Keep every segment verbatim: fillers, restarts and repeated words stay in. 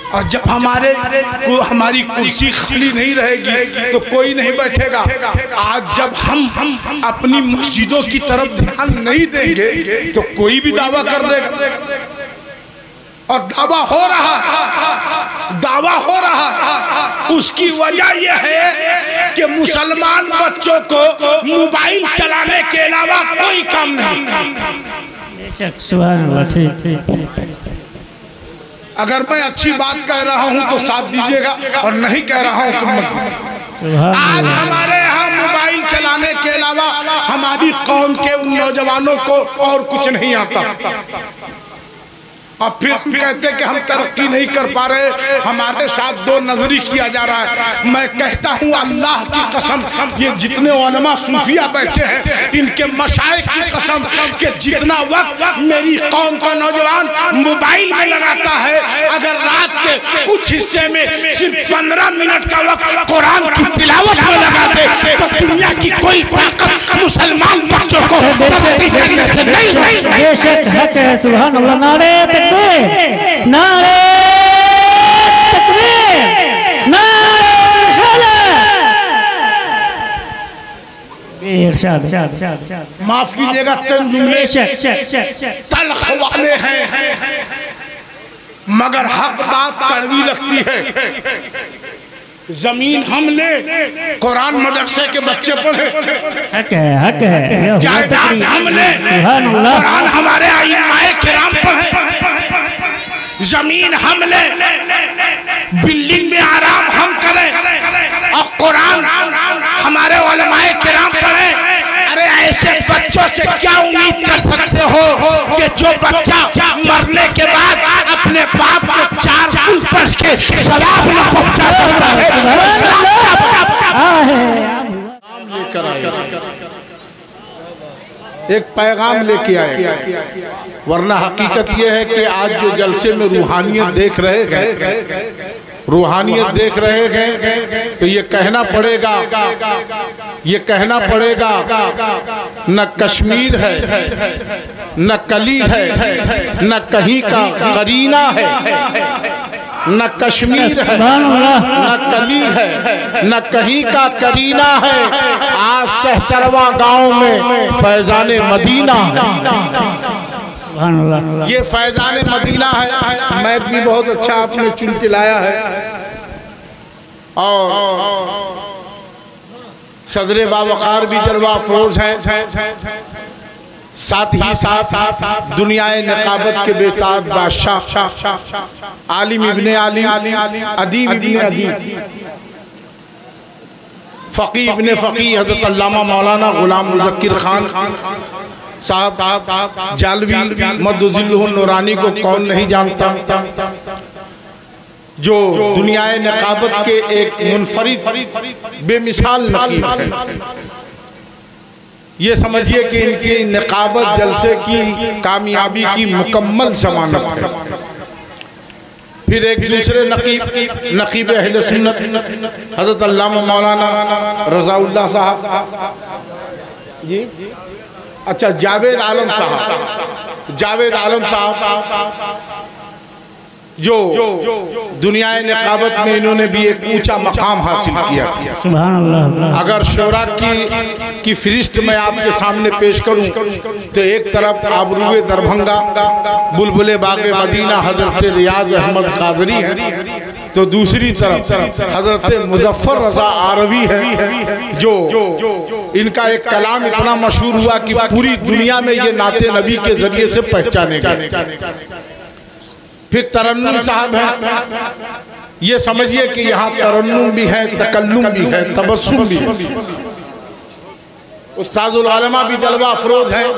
और जब हमारे को हमारी कुर्सी खाली नहीं रहेगी तो कोई नहीं बैठेगा। आज जब हम अपनी मस्जिदों की तरफ ध्यान नहीं देंगे तो कोई भी दावा कर देगा, और दावा हो रहा है, दावा हो रहा है। उसकी वजह यह है कि मुसलमान बच्चों को मोबाइल चलाने के अलावा कोई काम नहीं। अगर मैं अच्छी बात कह रहा हूं तो साथ दीजिएगा, और नहीं कह रहा हूं तो मत। आज हमारे यहाँ मोबाइल चलाने के अलावा हमारी कौम के उन नौजवानों को और कुछ नहीं आता। और फिर हम कहते हैं कि हम तरक्की नहीं कर पा रहे, हमारे साथ दो नजरी किया जा रहा है। मैं कहता हूँ अल्लाह की कसम, ये जितने उलमा सूफिया बैठे हैं इनके मशाइख की कसम कि जितना वक्त मेरी कौम का नौजवान मोबाइल में लगाता है, अगर रात के कुछ हिस्से में सिर्फ पंद्रह मिनट का वक्त कुरान की तिलावत में लगा दे तो दुनिया की कोई ताकत मुसलमान बच्चों को तरक्की करने से नहीं रोकेगी। सुभान अल्लाह, नारे तकबीर, नारे तकबीर, नारे रिसालत। माफ कीजिएगा, चंद जुमले तल्ख वाले हैं मगर हक बात कड़वी लगती है। जमीन हम ले, कुरान मदरसे के बच्चे पढ़े, हक है, हक है। जायदाद हम ले, कुरान हमारे आइमाए किराम पढ़े। जमीन हम ले, बिल्डिंग में आराम हम करें, और कुरान हमारे उलमाए किराम पढ़े। अरे ऐसे बच्चों से क्या उम्मीद कर सकते हो कि जो बच्चा मरने के बाद अपने बाप को चार कुल पढ़ के सलाम न पहुंचा सकता है। लेकर आए, एक पैगाम लेके आए, वरना हकीकत यह है कि आज जो जलसे में रूहानियत देख रहे हैं, रूहानियत देख रहे हैं तो ये कहना पड़ेगा, ये कहना पड़ेगा न कश्मीर है, न कली है, न कहीं का करीना है, न कश्मीर है, न कली है, न कहीं का करीना है। आज सहसरवा गांव में फैजाने मदीना है। ये फैजान मदीना है। मैच भी बहुत अच्छा आपने चुन के लाया है, और सदरे बावकार भी जलवा अफरोज है, साथ ही साथ दुनियाए निकाबत के बेताज बादशाह आलिम इब्ने आलिम, अदीब इब्ने अदीब, फ़क़ी इब्ने फ़क़ी हज़रत अल्लामा मौलाना ग़ुलाम मुज़क्किर खान साहब जालवी मद्दुज़िल्लुहु नूरानी को कौन नहीं जानता, जो दुनियाए निकाबत के एक मुनफरिद बेमिसाल नकीब है। ये समझिए कि इनकी निकाबत जलसे की कामयाबी की मुकम्मल ज़मानत है। फिर एक दूसरे नकीब नकीब अहले सुन्नत हज़रत अल्लामा मौलाना रज़ाउल्लाह साहब जी, अच्छा जावेद आलम साहब, जावेद आलम साहब जो दुनियाए निकाबत में इन्होंने भी एक ऊंचा मकाम हासिल किया। सुभान अल्लाह। अगर शोरा की की फरिश्त मैं आपके सामने पेश करूं तो एक तरफ आबरूए दरभंगा बुलबुले बागे मदीना हजरत रियाज अहमद कादरी है, तो दूसरी तरफ हजरत मुजफ्फर रजा आरवी है, जो इनका एक कलाम इतना मशहूर हुआ कि पूरी दुनिया में ये नाते नबी के जरिए से पहचाने गए। फिर तरन्नुम साहब है, ये समझिए कि यहाँ तरन्नुम भी है, तकल्लुम भी है, तबस्सुम भी है। उस्ताजुल आलमा भी जलवा अफरोज है,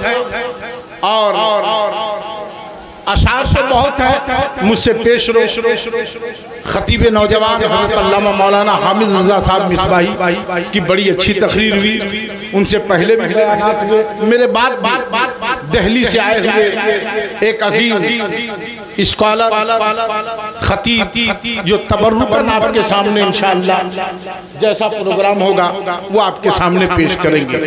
और अशार तो बहुत है, मुझसे पेश रो खतीब नौजवान हज़रत अल्लामा मौलाना हामिद रज़ा साहब मिसबाही की बड़ी अच्छी तकरीर हुई, उनसे पहले भी बयानात हुए। मेरे बाद दिल्ली से आए हुए एक अजीम स्कॉलर खतीब जो तबर्रुकन आपके सामने इंशाअल्लाह जैसा प्रोग्राम होगा वो आपके सामने पेश करेंगे।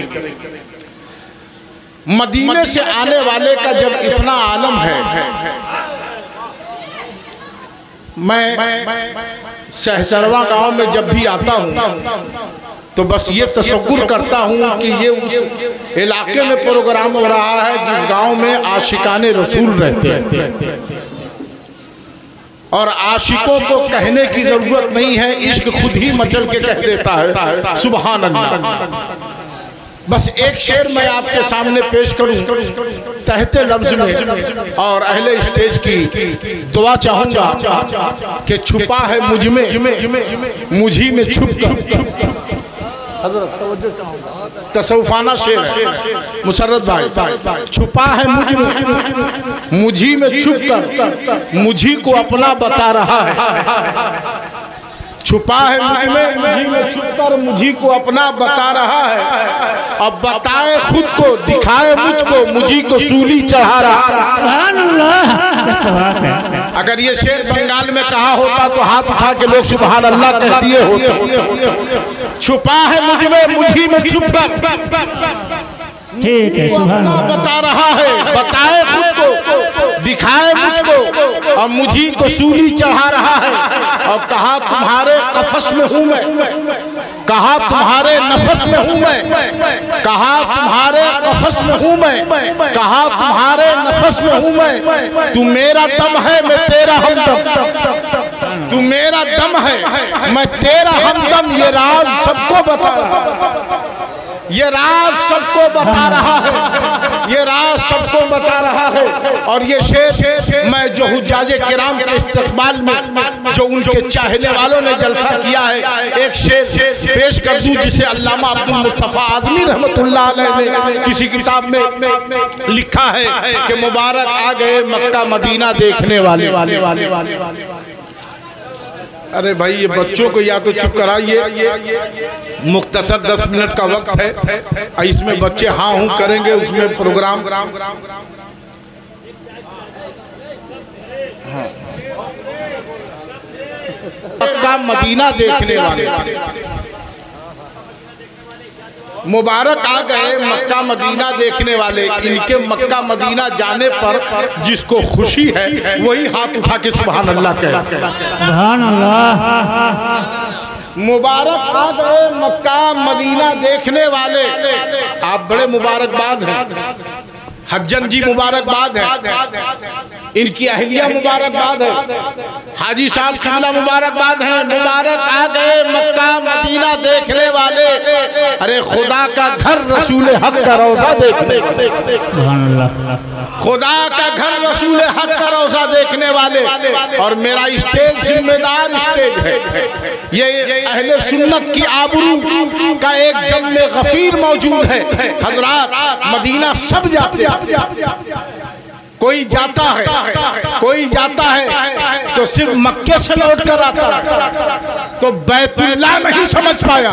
मदीने से आने वाले का जब इतना आलम है मैं सहसरवा गांव में जब भी आता हूँ तो बस ये तसव्वुर करता हूँ कि ये उस इलाके में प्रोग्राम हो रहा है जिस गांव में आशिकाने रसूल रहते हैं, और आशिकों को कहने की जरूरत नहीं है, इश्क खुद ही मचल के कह देता है सुभान अल्लाह। बस एक शेर मैं आपके सामने पेश करूं तहते लफ्ज में, और अहले स्टेज की दुआ चाहूंगा कि छुपा है मुझ में मुझी में छुप कर। तसव्वुफाना शेर है मुसर्रत भाई। छुपा है मुझ में मुझी में छुप कर, मुझी को अपना बता रहा है। छुपा है मुझ में मुझी में छुप कर, मुझी को अपना बता रहा है। अब बताए खुद को, दिखाए मुझको, मुझी को सूली चढ़ा रहा है। अगर ये शेर बंगाल में कहा होता तो हाथ उठा के लोग सुभान अल्लाह कह दिए होते। छुपा है मुझ में मुझी में छुप कर, ठीक है सुभान अल्लाह बता रहा है। बताए खुद को, दिखाए मुझको, और मुझी को सूली चढ़ा रहा है। और कहा तुम्हारे कफस में हूं मैं, कहा तुम्हारे नफस में हूं मैं, कहा तुम्हारे कफस में हूं मैं, कहा तुम्हारे नफस में हूं मैं। तू मेरा दम है मैं तेरा हमदम, तू मेरा दम है मैं तेरा हमदम। ये राज सबको बता रहा, ये राज सबको बता रहा है, ये राज सबको बता रहा है। और ये शेर मैं जो हुज्जाजे किराम के इस्तकबाल में जो उनके चाहने वालों ने जलसा किया है, एक शेर पेश कर दूं जिसे अल्लामा अब्दुल मुस्तफा आदमी रहमतुल्लाह अलैह ने किसी किताब में लिखा है कि मुबारक आ गए मक्का मदीना देखने वाले। अरे भाई ये बच्चों को या तो चुप कराइए, मुख्तसर दस मिनट का वक्त है, इसमें बच्चे हाँ हूँ करेंगे, उसमें प्रोग्राम हाँ। मक्का मदीना देखने वाले, मुबारक आ गए मक्का मदीना देखने वाले। इनके मक्का मदीना जाने पर जिसको खुशी है वही हाथ उठा के सुभान अल्लाह कहे। सुभान अल्लाह। मुबारक आ गए मक्का मदीना देखने वाले। आप बड़े मुबारकबाद हैं, हज्जन जी मुबारकबाद है, इनकी अहलिया मुबारकबाद है, हाजी साहब किबला मुबारकबाद है। मुबारक आ गए मक्का मदीना देखने वाले। अरे खुदा का घर रसूल हक का रोजा देखने वाले, खुदा का घर रसूल हक का रोजा देखने वाले। और मेरा स्टेज जिम्मेदार स्टेज है, ये अहले सुन्नत की आबरू का एक जम्मे गफीर मौजूद है। हजरात मदीना सब जाते हैं, कोई जाता है कोई जाता है तो सिर्फ मक्के से लौट कर आता है तो बैतुल्लाह नहीं समझ पाया,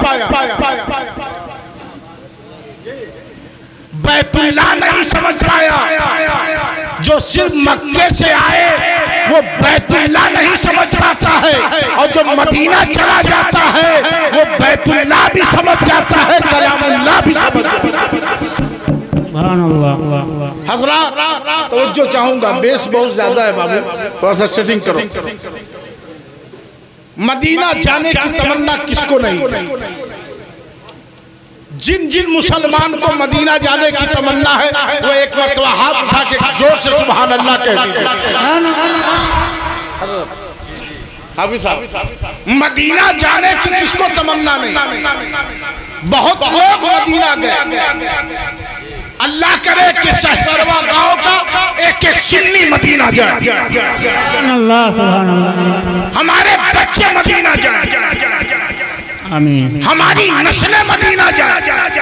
बैतुल्लाह नहीं समझ पाया। जो सिर्फ मक्के से आए वो बैतुल्लाह नहीं समझ पाता है, और जो मदीना चला जाता है वो बैतुल्लाह भी समझ जाता है, कलामुल्लाह भी समझ जाता है। हजरात तवज्जो चाहूंगा, बेस बहुत ज्यादा है बाबू, थोड़ा सा सेटिंग करो। मदीना जाने की तमन्ना किसको नहीं? जिन जिन मुसलमान को मदीना जाने की तमन्ना है वो एक मरतबा हाथ उठा के जोर से सुभान अल्लाह कह दीजिए। हाफिज साहब, मदीना जाने की किसको तमन्ना नहीं? बहुत लोग मदीना गए, अल्लाह करे कि सहसरवा गांव का एक एक सुन्नी मदीना जाए, हमारे बच्चे मदीना जाए, आमीन, हमारी नस्लें मदीना जाए,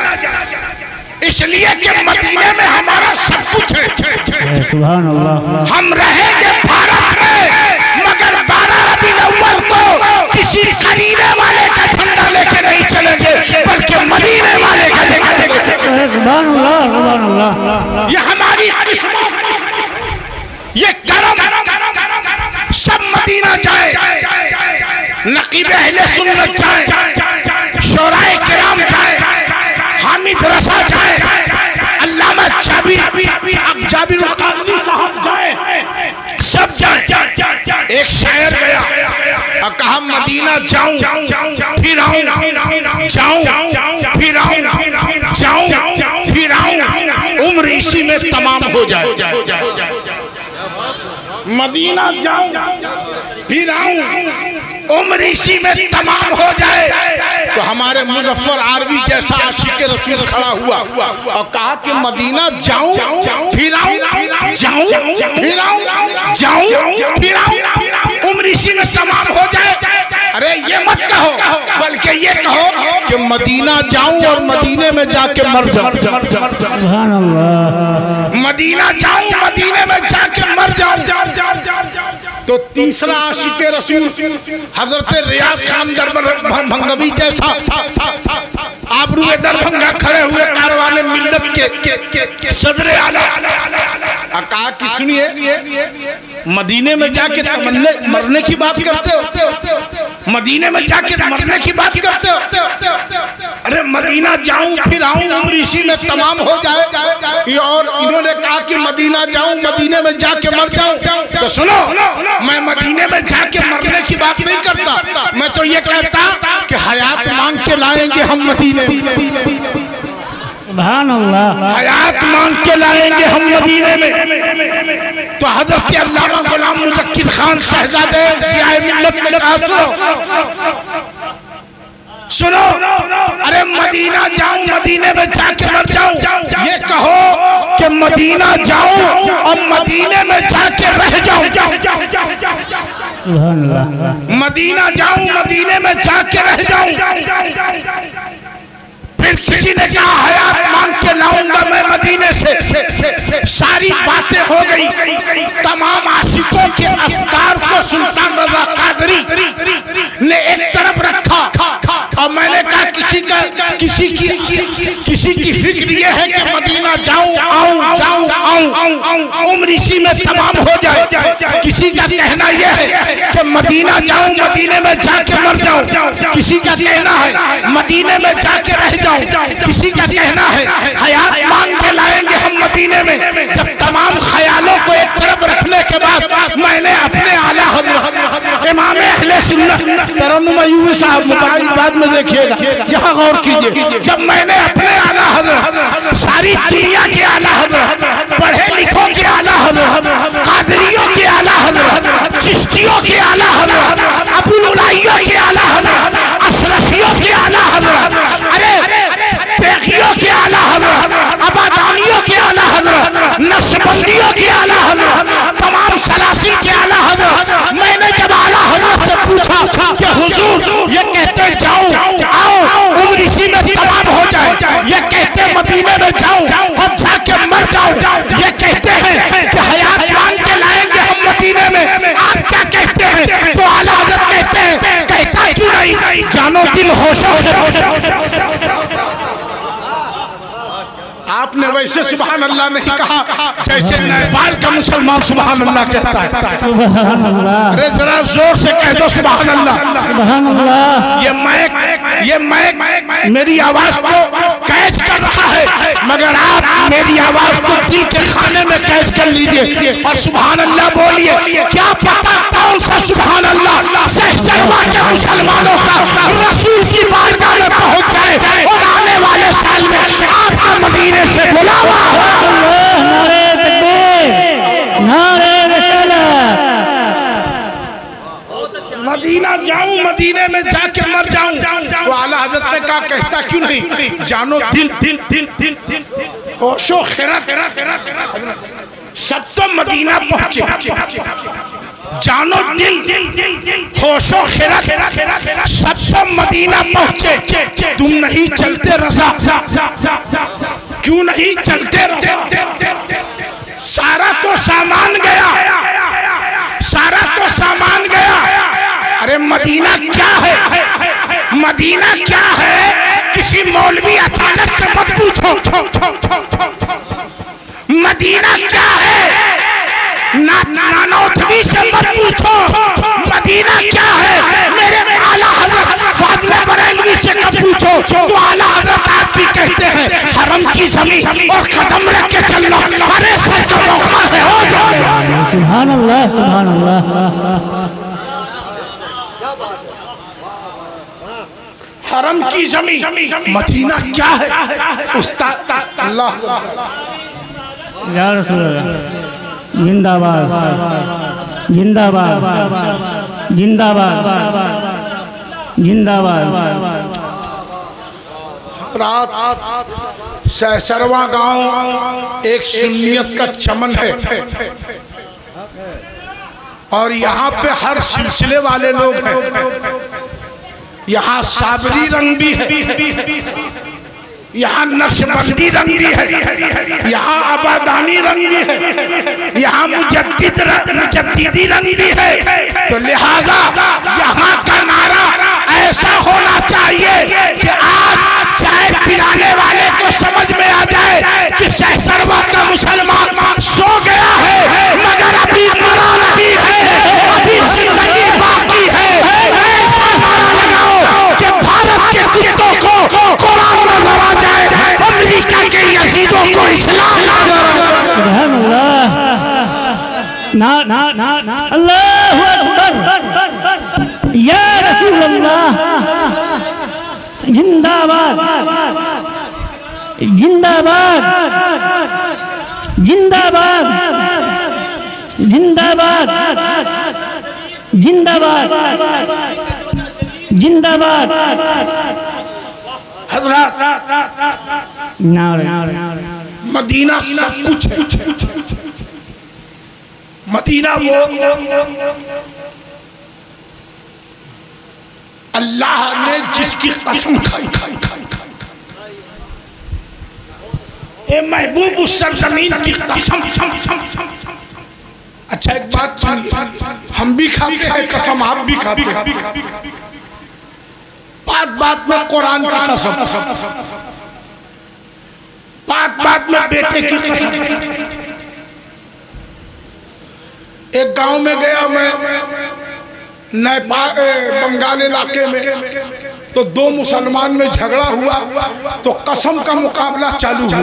इसलिए कि मदीने में हमारा सब कुछ है। सुभान अल्लाह। हम रहेंगे भारत में मगर बारह रबीउल अव्वल को किसी करीने वाले का झंडा लेके नहीं चलेंगे, बल्कि मदीने वाले का झंडा लेके। सुभान अल्लाह, सुभान अल्लाह। ये हमारी किस्मत, ये करम, सब मदीना जाए, नकीब अहले सुन्नत जाए, शोराए किराम जाए, हामिद रसा जाए, अल्लामा जाबिर जाबिर कादरी साहब जाए, सब जाए। एक शायर गया और कहा मदीना जाऊं फिर आऊं, जाऊं फिर आऊं, जाऊं फिर आऊं, उम्र इसी में तमाम हो जाए। मदीना जाऊं फिर आऊं, उम्र इसी में तमाम हो जाए। तो हमारे मुजफ्फर आरवी जैसा आशिक रसूल खड़ा हुआ और कहा कि मदीना जाऊं फिर आऊं, जाऊं फिर आऊं, जाऊं फिर आऊं, उम्र इसी में तमाम हो जाए। अरे ये मत कहो, बल्कि ये कहो कि मदीना जाऊं और मदीने में जाके मर जाऊं। सुभान अल्लाह। मदीना जाऊं, मदीने में जाके मर जाऊं। तो तीसरा आशिक रसूल हजरत रियाज खान दरभंगवी जैसा आबरूए दरभंगा खड़े हुए कारवाने मिल्लत के सदरे आला कहा कि सुनिए, मदीने में जाके तमन्ने मरने की बात करते हो, मदीने में जाके मरने की बात करते हो। अरे मदीना जाऊं फिर आऊं, उम्र इसी में तमाम हो जाए। और इन्होंने कहा कि मदीना जाऊं, मदीने में जाके मर जाऊं। तो सुनो, मैं मदीने में जाके मरने की बात नहीं करता, मैं तो ये कहता कि हयात मांग के लाएंगे हम मदीने में। सुभान अल्लाह। हयात मांग के लाएंगे हम मदीने में। तो हजरत अल्लामा गुलाम मुज़क्किर खान शहजादे ज़िया मिल्लत ने कहा सुनो, सुनो, अरे मदीना जाऊं, मदीने में जाके मर जाऊं, ये कहो कि मदीना जाऊं और मदीने में जाके रह जाऊं। सुभान अल्लाह। मदीना जाऊं, मदीने में जाके रह जाऊं। फिर किसी ने कहा हयात मांग के लाऊंगा मैं मदीने से। सारी बातें हो गई, तमाम आशिकों के अफ्तार को सुल्तान रजा कादरी ने एक तरफ रखा और मैंने कहा किसी का किसी की किसी की फिक्र ये है कि मदीना जाऊं आऊं, जाऊं आऊं, उम्र इसी में तमाम हो जाए। किसी का कहना यह है कि मदीना जाऊं, मदीने में जाके मर जाऊं। किसी का कहना है मदीने में जाके रह जाऊं। किसी का कहना है हयात मांग के लाएंगे हम मदीने में। जब तमाम ख्यालों को एक तरफ रखने के बाद मैंने अपने आला हज़रत इमाम अहले सुन्नत तरन्नुम अय्यूबी साहब मुबारक बाद में देखिएगा, यहाँ गौर कीजिए। जब मैंने अपने आला हज़रत, सारी दुनिया के आला हज़रत, पढ़े लिखों के आला हज़रत, कादरियों के आला हज़रत, चिश्तियों के आला हज़रत, अबुल उलाइया के आला हज़रत, अशरफियों के आला हज़रत, अरे पेखियों के आला हज़रत, अबादानियों के आला हज़रत, नक्शबंदियों के आला हज़रत, तमाम सलासिल के आला हज़रत। मैंने जब आला हज़रत से पूछा कि हुजूर ये कहते जाऊं आओ, उम्र इसी में तमाम हो जाए, ये कहते मदीने में जाऊं और जाके मर जाऊं, ये कहते हैं कि हयात मांग के लाएंगे हम मदीने में, आप क्या कहते हैं? तो आला हज़रत कहते हैं कहता क्यों नहीं, जानो दिल होशो से। आपने वैसे सुभान अल्लाह नहीं कहा जैसे नेपाल का मुसलमान सुभान अल्लाह कहता है। अरे जरा जोर से कह दो सुभान अल्लाह। सुभान अल्लाह। ये मैक ये मैक मेरी आवाज को कैच कर रहा है, मगर आप मेरी आवाज को दिल के खाने में कैच कर लीजिए और सुभान अल्लाह बोलिए। क्या पता कौन सा सुभान अल्लाह सहजरवा के मुसलमानों का रसूल की बारगाह में पहुंच जाए और आने वाले साल में आपका मदीने से बुलावा। नारे तकबीर, नारे रिसालत। मदीना जाऊं, मदीने में जाके मर जाऊं। तो आला हज़रत ने कहा कहता क्यों नहीं, जानो दिल दिल दिल दिल होशो खिरत सब तो मदीना पहुंचे। जानो दिल होशो खिरत सब तो मदीना पहुंचे। तुम नहीं चलते रज़ा, क्यों नहीं चलते रज़ा? सारा तो सामान गया, सारा तो सामान गया। अरे मदीना क्या है, मदीना क्या है? किसी मौलवी अचानक से मत पूछो मदीना क्या है, ना नानौतवी से मत पूछो मदीना क्या है। मेरे आला हज़रत फाज़िल बरेलवी से कब पूछो तो आला हज़रत आप भी कहते हैं हरम की जमीन और कदम रख के चलना, अरे सर का मौका है, हो जाए। सुभान अल्लाह, सुभान अल्लाह। हरम की जमीन मदीना क्या है उस्ताद? अल्लाह या रसूल अल्लाह, जिंदाबाद जिंदाबाद जिंदाबाद जिंदाबाद। रात सहसरवा गांव एक सुन्नियत का चमन है और यहाँ पे हर सिलसिले वाले लोग हैं। यहाँ साबरी रंग भी है, यहाँ नक्शबंदी रंग भी है, यहाँ आबादानी रंग भी है, यहाँ मुजद्दिद मुजद्दिदी रंग भी है। तो लिहाजा यहाँ का नारा ऐसा होना चाहिए कि आज चाय पिलाने वाले को समझ में आ जाए कि सहसरवा का मुसलमान सो गया है मगर अभी मरा नहीं है, अभी जिंदगी बाकी है। ऐसा नारा लगाओ कि भारत के कुत्तों को कुरान में लड़ा जाए, अमेरिका के यजीदों को इस्लाम ना लड़ा। सुभान अल्लाह, ना ना ना ना, अल्लाहु अकबर, या रसूल अल्लाह। जिंदाबाद जिंदाबाद जिंदाबाद जिंदाबाद जिंदाबाद जिंदाबाद। हजरत मदीना सब कुछ है। मदीना वो अल्लाह ने जिसकी कसम खाई, ए महबूब उस सरजमीन की कसम। अच्छा एक बात सुनिए, हम भी खाते हैं कसम, आप भी खाते हैं। बात बात में कुरान की कसम, बात बात में बेटे की कसम। एक गांव में गया मैं नेपाल बंगाल इलाके में, तो दो मुसलमान में झगड़ा हुआ तो कसम का मुकाबला चालू हुआ।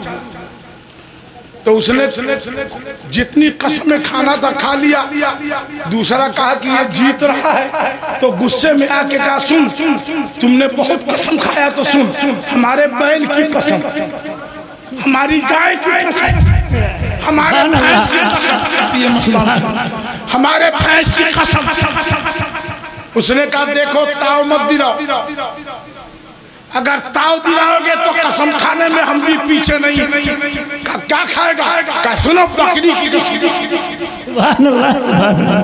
तो उसने जितनी कसमें खाना था खा लिया, दूसरा कहा कि ये जीत रहा है, तो गुस्से में आके कहा सुन तुमने बहुत कसम खाया तो सुन, हमारे बैल की कसम, हमारी गाय की कसम, हमारे भैंस की कसम, ये मसला हमारे भैंस की कसम। उसने कहा देखो ताव मत दिलाओ, अगर ताव दिलाओगे तो कसम खाने में हम भी पीछे नहीं हैं। क्या खाएगा? क्या सुनो बकरी की कसम। सुभान अल्लाह, सुभान अल्लाह।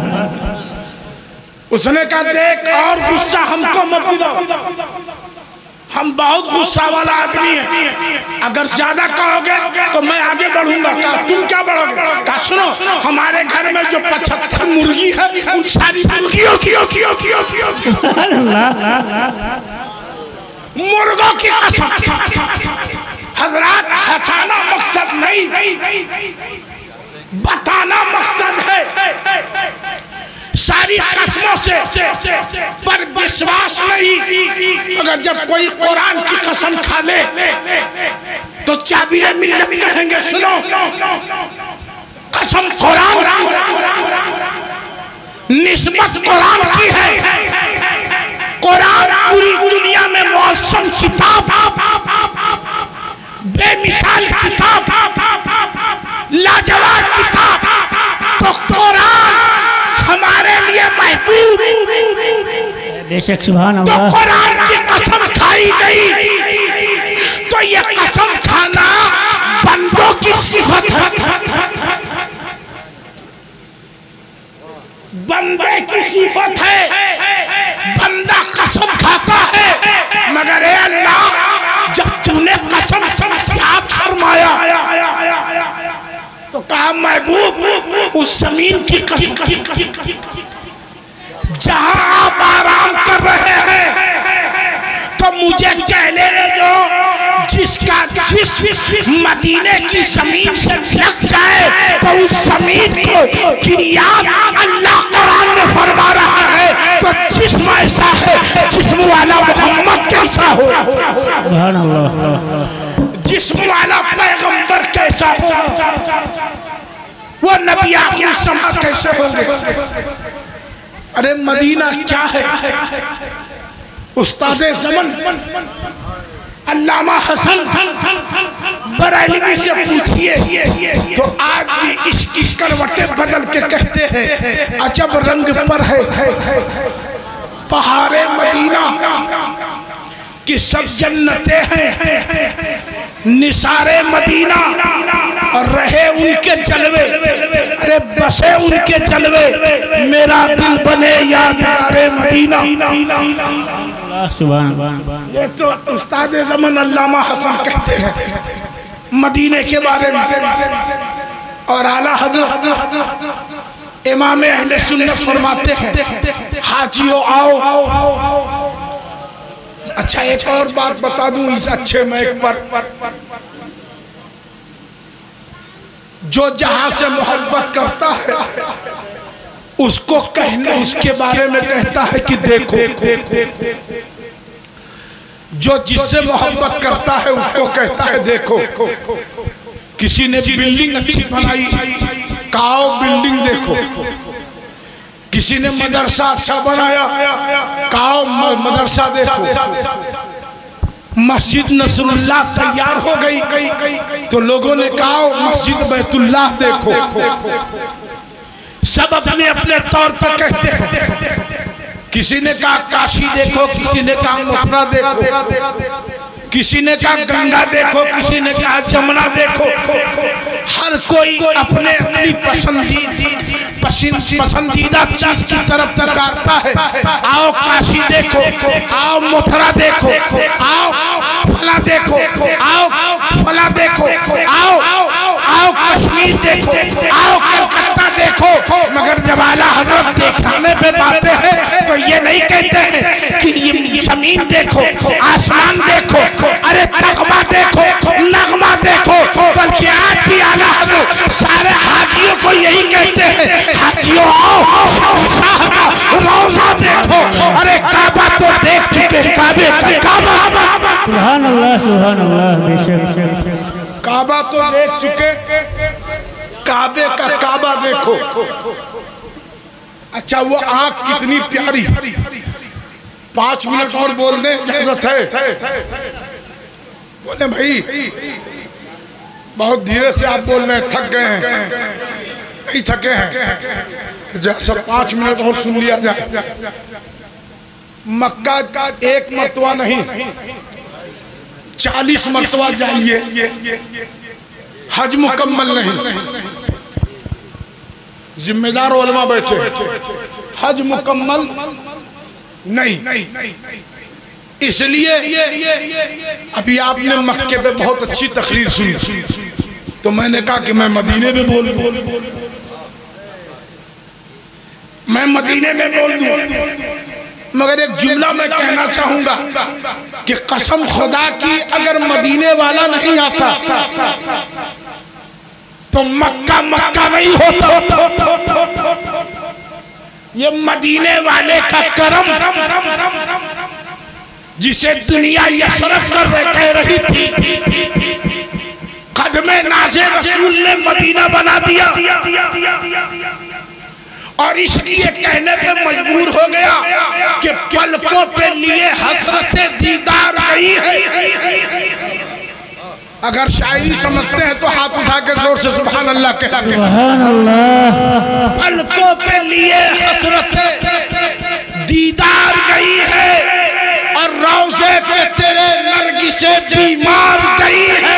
उसने कहा देख और गुस्सा हमको मत दिलाओ, हम बहुत गुस्सा वाला आदमी है, अगर ज्यादा कहोगे तो मैं आगे बढ़ूंगा। कहा तुम क्या बढ़ोगे? कहा सुनो हमारे घर में जो पचहत्तर मुर्गी है उन सारी मुर्गियों की मुर्गों की कसम। हजरात हंसाना मकसद नहीं, बताना मकसद है। सारी कसमों से पर विश्वास नहीं, अगर जब कोई कुरान की कसम खा ले तो चाबीरे मिल्लत कहेंगे। सुनो कसम कुरान निस्बत कुरान की है। कुरान पूरी दुनिया में मौसम किताब, बेमिसाल किताब, लाजवाब किताब। तो कुरान हमारे लिए महबूब, बेशक सुभान तो अल्लाह। कुरान की कसम खाई गई तो ये कसम खाना बंदों की सिफत है, बंदे की सिफत है। बंदा कसम खाता है मगर ए अल्लाह जब तूने कसम याद फरमाया तो कहा महबूब उस जमीन की कसम जहां आप आराम कर रहे हैं तो मुझे कह लेने दो, जिसका जिस मदीने की जमीन से लग जाए तो उस जमीन को की याद अल्लाह कुरान में फरमा रहा है। तो जिस्म ऐसा है, जिस्म वाला मोहम्मद कैसा हो। सुभान अल्लाह। जिस्म वाला पैगंबर कैसा होगा, वो नबी आखिर समा कैसे होंगे। अरे मदीना क्या है, उस्तादे ज़मन अल्लामा हसन बरेलवी से पूछिए तो आज भी इसकी करवटें बदल के कहते हैं अजब रंग पर है पहाड़े मदीना कि सब जन्नतें हैं, निसारे मदीना और रहे उनके जलवे, अरे बसे उनके जलवे, मेरा दिल बने यादगारे मदीना। ये तो उस्ताद ज़मन अल्लामा हसन कहते हैं मदीने के बारे में। और आला हज़रत इमाम अहले सुन्नत फरमाते हैं हाजियों आओ। अच्छा एक और बात बता दूं इस अच्छे महक पर, जो जहां से मोहब्बत करता है उसको कहने उसके बारे में कहता है कि देखो, जो जिससे मोहब्बत करता है उसको कहता है देखो। किसी ने बिल्डिंग अच्छी बनाई, काओ बिल्डिंग देखो। किसी ने मदरसा अच्छा बनाया, काओ मदरसा देखो। मस्जिद नसरुल्लाह तैयार हो गई तो लोगों ने कहा मस्जिद बैतुल्लाह देखो। सब अपने अपने तौर पर कहते हैं। किसी ने कहा काशी देखो, किसी ने कहा मथुरा देखो, किसी ने कहा गंगा देखो, किसी ने कहा जमुना देखो। हर कोई अपने अपनी पसंदीदा पसंदीदा चीज की तरफ पुकारता है। आओ काशी देखो, आओ मथुरा देखो, आओ फला देखो, आओ फला देखो, आओ आओ कश्मीर देखो, आओ कलकत्ता देखो। मगर जब आला हजरत दिखाने पे बातें हैं तो ये नहीं कहते हैं कि ये जमीन देखो, आसमान देखो, अरे नगमा देखो, नगमा देखो। बल्कि आज भी आला हजरत सारे हाजियों को यही कहते हैं हाजियों आओ शाह का रोजा देखो। अरे काबा तो देख चुके, काबे का काबा। सुभान अल्लाह, सुभान अल्लाह। बेशक काबा तो देख चुके, काबे का काबा देखो। अच्छा वो आंख कितनी प्यारी। पांच मिनट और बोल दें इजाजत है? बोले भाई बहुत धीरे से आप बोल रहे हैं, थक गए हैं? नहीं थके हैं, जैसा पांच मिनट और सुन लिया जाए। मक्का एक मरतबा नहीं चालीस मरतबा जाइए, हज मुकम्मल नहीं। जिम्मेदार उलमा बैठे, हज मुकम्मल नहीं। इसलिए अभी आपने मक्के पे बहुत अच्छी तकरीर सुनी तो मैंने कहा कि मैं मदीने में बोल दूं, मैं मदीने में बोल दूं। मगर एक जुमला मैं कहना चाहूंगा कि कसम खुदा की अगर मदीने वाला नहीं आता तो मक्का मक्का नहीं होता। ये मदीने वाले का करम, जिसे दुनिया यशरफ कर कह रही थी, कदमे नाज़े रसूल ने मदीना बना दिया और इसलिए कहने पे मजबूर हो गया कि पलकों पे लिए हसरते दीदार गई है। अगर शायरी समझते हैं तो हाथ उठा के जोर से सुभान अल्लाह कहते हैं। सुभान अल्लाह। पलकों पे लिए हसरते दीदार गई है और रोज़े पे तेरे नरगिसे बीमार गई है।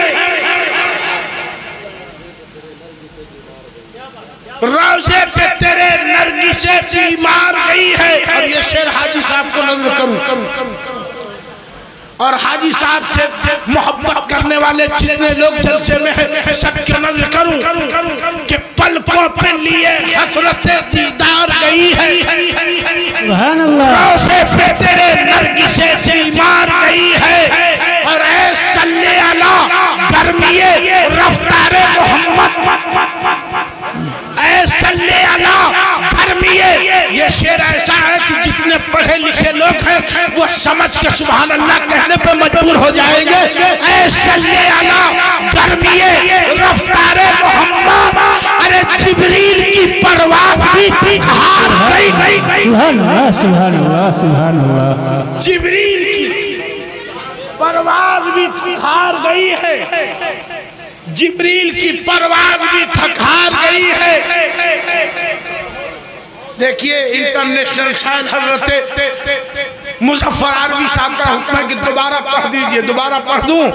रोज़े पे तेरे नरगिसे बीमार गई है। और ये शेर हाजी साहब को नजर करूं और हाजी साहब से मोहब्बत करने वाले जितने लोग जलसे में हैं सबकी नजर करूं कि पलकों पे लिए हसरते दीदार गई है। सुभान अल्लाह। रोज़े पे तेरे नरगिसे बीमार गई है और ऐ सल्ले अला गर्मिये रफ्तारे मोहम्मद, ऐ सल्ले अला गर्मिये। ये शेर ऐसा है कि जितने पढ़े लिखे लोग हैं है वो समझ के सुभान अल्लाह कहने पे मजबूर हो जाएंगे। ऐसा ले आना गर्मीए रफ्तारे मोहम्मद, अरे जिब्रील की परवाज़ भी थी हार गई। सुभान अल्लाह सुभान अल्लाह सुभान अल्लाह। जिब्रील की परवाज़ भी थी हार गई है, जिब्रील की परवाज़ भी थक हार गई है। देखिए इंटरनेशनल शायर हजरत मुजफ्फर आरवी साहब का हुक्म है कि दोबारा पढ़ दीजिए। दोबारा पढ़ दूं?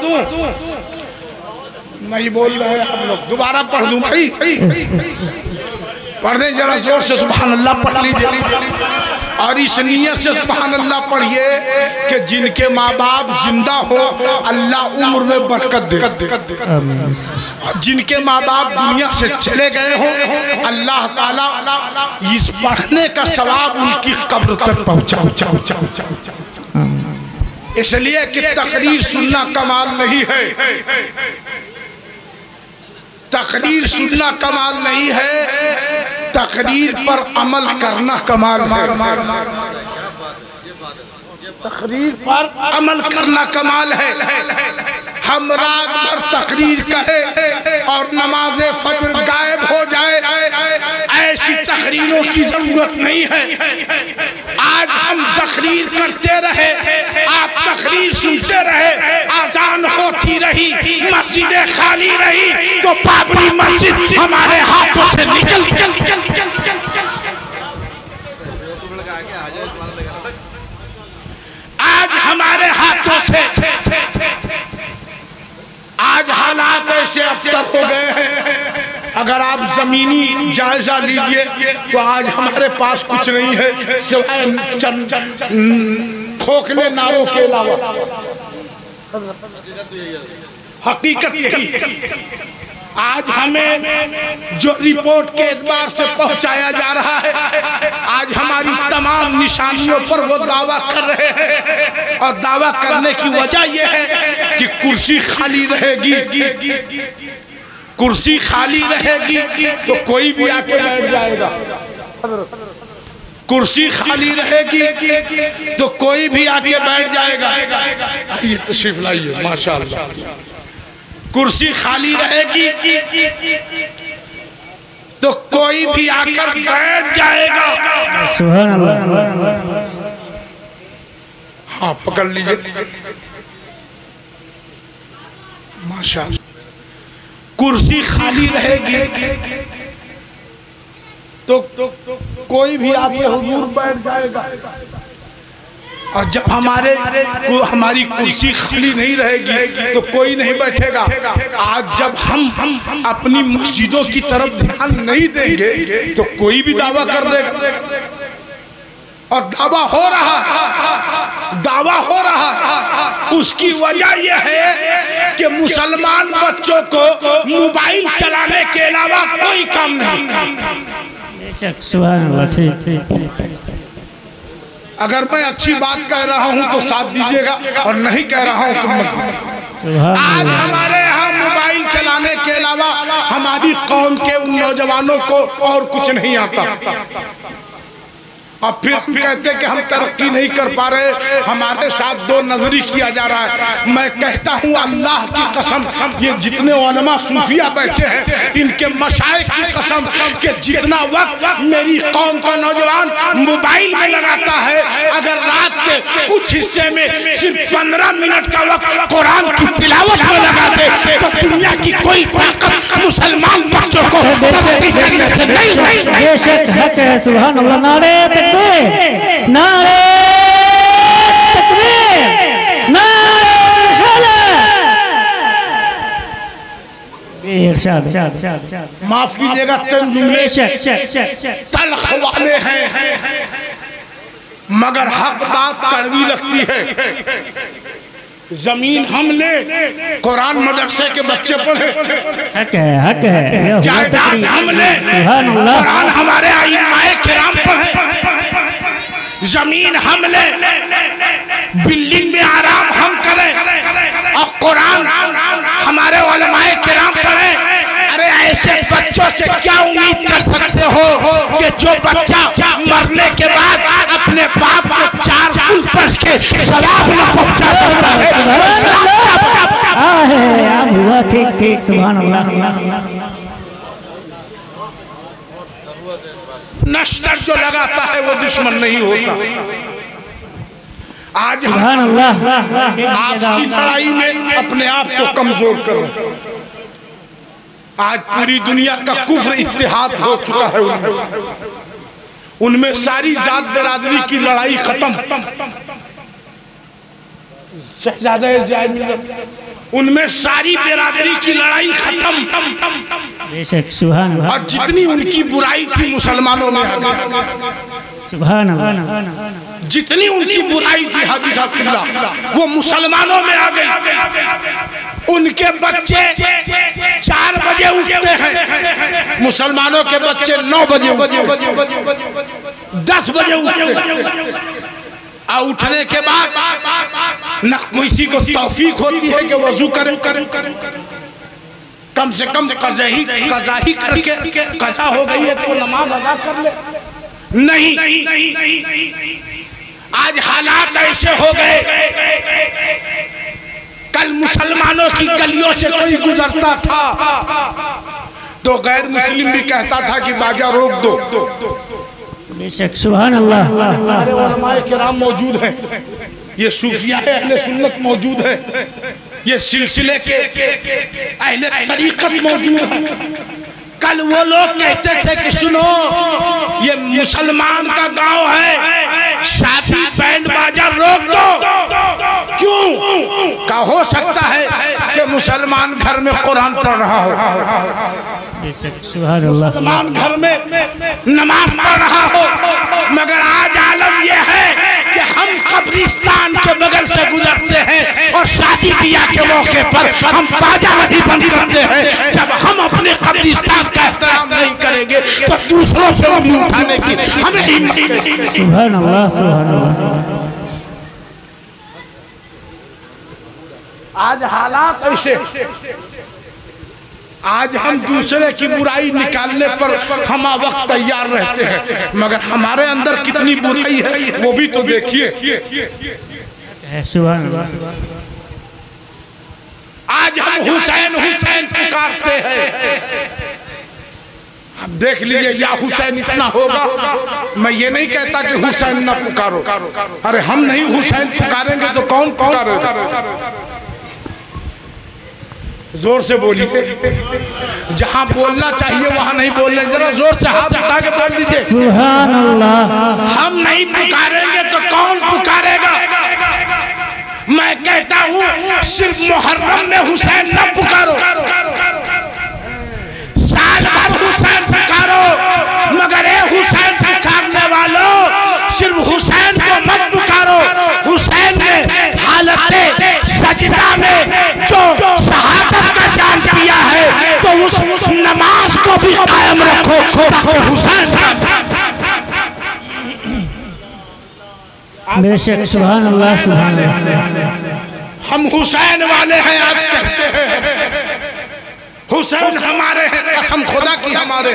नहीं बोल रहे हैं हम लोग, दोबारा पढ़ दूं भाई? पढ़ दें जरा जोर से सुभान अल्लाह पढ़ लीजिए और इस नियत से सुभान अल्लाह पढ़िए कि जिनके माँ बाप जिंदा हो अल्लाह उम्र में बरकत दे, और जिनके माँ बाप दुनिया से चले गए हो अल्लाह ताला इस पढ़ने का सवाब उनकी कब्र तक पहुँचा। इसलिए कि तकरीर सुनना कमाल नहीं है, तकरीर सुनना कमाल नहीं है, तकरीर पर अमल करना कमाल है। तकरीर पर अमल करना कमाल है। हम रात भर तकरीर करें और नमाज फजर गायब हो जाए, ऐसी तकरीरों की जरूरत नहीं है। आज हम तकरीर करते रहे, आप तकरीर सुनते रहे, आजान होती रही, मस्जिदें खाली रही, तो बाबरी मस्जिद हमारे हाथों से निकल आज हमारे हाथों से। आज हालात ऐसे अबतर हो गए हैं, अगर आप जमीनी जायजा लीजिए तो आज हमारे पास कुछ नहीं है सिवाय चंद खोखले नारों के अलावा। हकीकत यही है। आज हमें जो रिपोर्ट के एतबार से पहुंचाया जा रहा है, आज हमारी तमाम निशानियों पर वो दावा कर रहे हैं, और दावा करने की वजह यह है कि कुर्सी खाली रहेगी, कुर्सी खाली रहेगी तो कोई भी आके बैठ जाएगा। कुर्सी खाली रहेगी तो कोई भी आके बैठ जाएगा। आइए तशरीफ लाइए माशाअल्लाह। कुर्सी खाली रहेगी तो कोई भी आकर बैठ जाएगा। सुभान अल्लाह। हाँ पकड़ लीजिए माशाअल्लाह। कुर्सी खाली रहेगी तो कोई भी आके हुजूर बैठ जाएगा, और जब हमारे हमारी कुर्सी खाली नहीं रहेगी तो कोई नहीं बैठेगा। आज जब हम अपनी मस्जिदों की तरफ ध्यान नहीं देंगे तो कोई भी दावा कर देगा, और दावा हो रहा है, दावा हो रहा है। उसकी वजह यह है कि मुसलमान बच्चों को मोबाइल चलाने के अलावा कोई काम नहीं। सुभान अल्लाह। ठीक ठीक। अगर मैं अच्छी बात कह रहा हूं तो साथ दीजिएगा, और नहीं कह रहा हूं तो मत। आज हमारे यहाँ मोबाइल चलाने के अलावा हमारी कौम के उन नौजवानों को और कुछ नहीं आता, और फिर हम कहते हैं कि हम तरक्की नहीं कर पा रहे, हमारे साथ दो नजरी किया जा रहा है। मैं कहता हूँ अल्लाह की कसम, ये जितने उलमा सूफिया बैठे हैं इनके मशाइख की कसम कि जितना वक्त मेरी कौम का नौजवान मोबाइल में लगाता है, अगर रात के कुछ हिस्से में सिर्फ पंद्रह मिनट का वक्त कुरान की तिलावत में लगा दे तो दुनिया की कोई ताकत मुसलमान बच्चों को तरक्की करने से नहीं होगी। बेशक हक है। सुभान अल्लाह। नारे तकबीर, नारे तकबीर, नारे इरशाद। माफ कीजिएगा चंद जुमले तल्ख वाले हैं, मगर हक बात कड़वी लगती है। जमीन हम ले, कुरान मदरसे के बच्चे पढ़े, हक है हक है। जायदाद हम ले, कुरान हमारे आइम्माए किराम पढ़े। जमीन हम ले, बिल्डिंग में आराम हम करें, और कुरान हमारे उलमाए किराम पढ़े। अरे ऐसे बच्चों से क्या उम्मीद कर सकते हो कि जो बच्चा मरने के बाद अपने बाप को चार कुल पढ़ के अल्लाह, ठीक ठीक, सुभान अल्लाह। नश्तर जो लगाता है वो दुश्मन नहीं होता। आज सुभान अल्लाह। आज की लड़ाई में अपने आप को कमजोर करो। आज पूरी दुनिया का कुफ्र इत्तेहाद हो चुका है उनमें उनमें सारी जात बिरादरी की लड़ाई खत्म। उनमें सारी बिरादरी की लड़ाई खत्म। बेशक, सुभान अल्लाह। और जितनी उनकी बुराई थी मुसलमानों में आ गई। सुभान अल्लाह। जितनी उनकी बुराई थी हाजी साहब किल्ला वो मुसलमानों में आ गई। उनके बच्चे चार बजे उठते हैं, मुसलमानों के बच्चे नौ बजे दस बजे उठते। और उठने के बाद न किसी को तौफीक होती है कि वजू करे, कम से कम कज़ा ही कज़ा ही करके कज़ा हो गई है तो नमाज अदा कर ले। नहीं, आज हालात ऐसे हो गए। कल मुसलमानों की गलियों से कोई गुजरता था तो गैर मुस्लिम भी कहता था कि बाजा रोक दो। बेशक, सुभान अल्लाह। हमारे उलमाए किराम मौजूद हैं, ये सूफिया है अहले सुन्नत मौजूद है, ये सिलसिले के अहले तरीक़त मौजूद है। कल वो लोग कहते थे कि सुनो ये मुसलमान का गांव है, शादी बैंड बाजा रोक दो। क्यों? का हो सकता है कि मुसलमान घर में कुरान पढ़ रहा हो, सुभान अल्लाह, मुसलमान घर में नमाज पढ़ रहा हो, मगर आज आलम यह है कि हम कब्रिस्तान के बगल से गुजरते हैं और शादी ब्याह के मौके पर हम बाजा नहीं बंद करते हैं। जब हम अपने कब्रिस्तान का एहतराम नहीं करेंगे तो दूसरों पे उंगली उठाने की हमें हिम्मत कैसे? सुभान अल्लाह, सुभान अल्लाह। आज हालात ऐसे, आज हम दूसरे की बुराई निकालने पर हम वक्त तैयार रहते हैं, मगर हमारे अंदर कितनी बुराई है वो भी तो देखिए। सुभान अल्लाह। आज हम हुसैन हुसैन पुकारते हैं। अब देख लीजिए, या हुसैन इतना होगा। मैं ये नहीं कहता कि हुसैन ना पुकारो, अरे हम नहीं हुसैन पुकारेंगे तो कौन पुकारेगा? जोर से बोलिए, जहां बोलना चाहिए वहां नहीं बोल रहे, जरा जोर से हाथ उठा के बोल दीजिए सुभान अल्लाह। हम नहीं पुकारेंगे तो कौन पुकारेगा? मैं कहता हूँ सिर्फ मुहर्रम में हुसैन न पुकारो, साल भर हुसैन पुकारो, मगर ए हुसैन पुकारने वालों सिर्फ हुसैन को मत पुकारो। हुसैन ने हालते सजदा में जो शहादत का जान पिया है तो उस नमाज को भी कायम रखो ताकि हुसैन। बेशक, सुभान अल्लाह, सुभान अल्लाह। हम हुसैन वाले हैं, आज कहते हैं हुसैन हमारे हैं, कसम खुदा की हमारे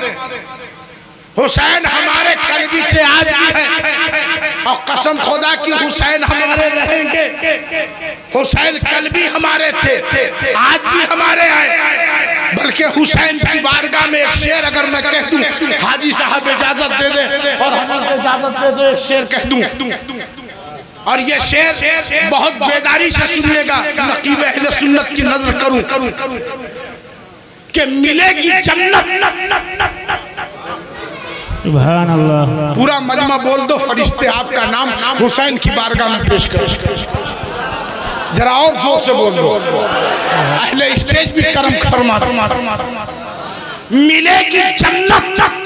हुसैन हमारे कल भी थे, आज भी हैं, और कसम खुदा की हुसैन हमारे रहेंगे। हुसैन कल भी हमारे थे, आज भी हमारे हैं। बल्कि हुसैन की बारगाह में एक शेर अगर मैं कह दूं, हाजी साहब इजाजत दे दे और हजरत इजाजत दे दे, एक शेर कह दूं, और ये शेर बहुत बेदारी से सुनिएगा, नकीब अहले सुन्नत की नजर करूं कि मिलेगी जन्नत। सुभान अल्लाह। पूरा मजमा बोल दो, फरिश्ते आपका नाम हुसैन की बारगाह में पेश करो। जरा और जोर से बोल दो, अहले स्टेज भी करम फरमा। मिलेगी जन्नत,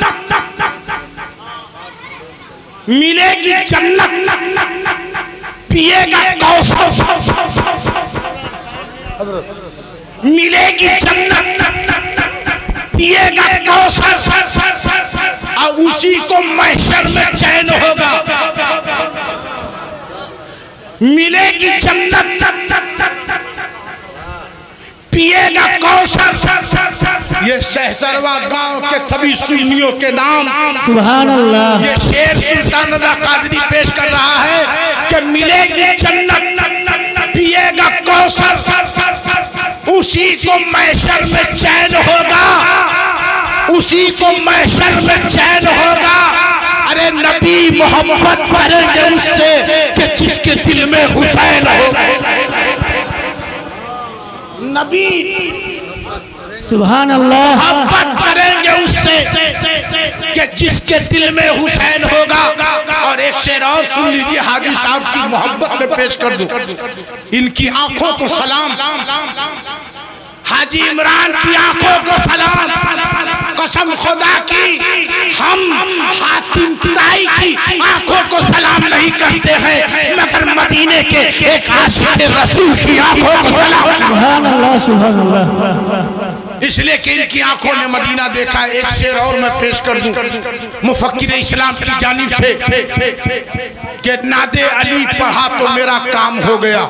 मिलेगी जन्नत, पिएगा कौसर, मिलेगी जन्नत, पिएगा कौसर, और उसी को महशर में चैन होगा। मिलेगी जन्नत, पिएगा कौसर। ये सहसरवा गांव के सभी सुन्नियों के नाम सुभान अल्लाह। ये शेर सुल्तान रज़ा कादरी पेश कर रहा है कि मिलेगी जन्नत, पिएगा कौसर, उस उसी को महशर में चैन होगा, उसी को महशर में चैन होगा। अरे नबी मोहब्बत करेंगे उससे कि जिसके दिल में हुसैन होगा। नबी सुभान अल्लाह। मोहब्बत करेंगे उससे कि जिसके दिल में हुसैन होगा। और एक शेर और सुन लीजिए, हाजी साहब की मोहब्बत में पेश कर दूं। इनकी आंखों को सलाम, हाजी इमरान की आंखों को सलाम। कसम खुदा की हम हातिम ताई की आंखों को सलाम नहीं करते हैं, मगर मदीने के एक आशिक़ रसूल की आंखों को सलाम। सुभान अल्लाह, सुभान अल्लाह। इसलिए कि इनकी आंखों ने मदीना देखा है। एक शेर और मैं पेश कर दूं मुफक्किर इस्लाम की जानिब से कि नादे अली पढ़ा तो मेरा काम हो गया।